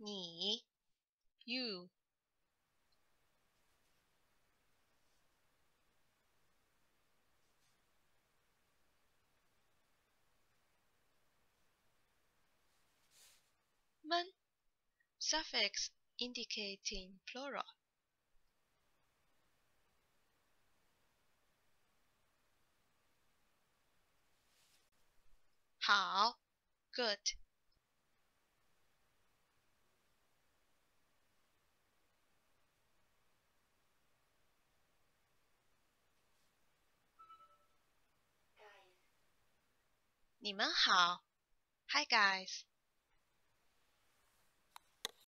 你 you 们 suffix indicating plural. 好 good. 你们好 Hi guys.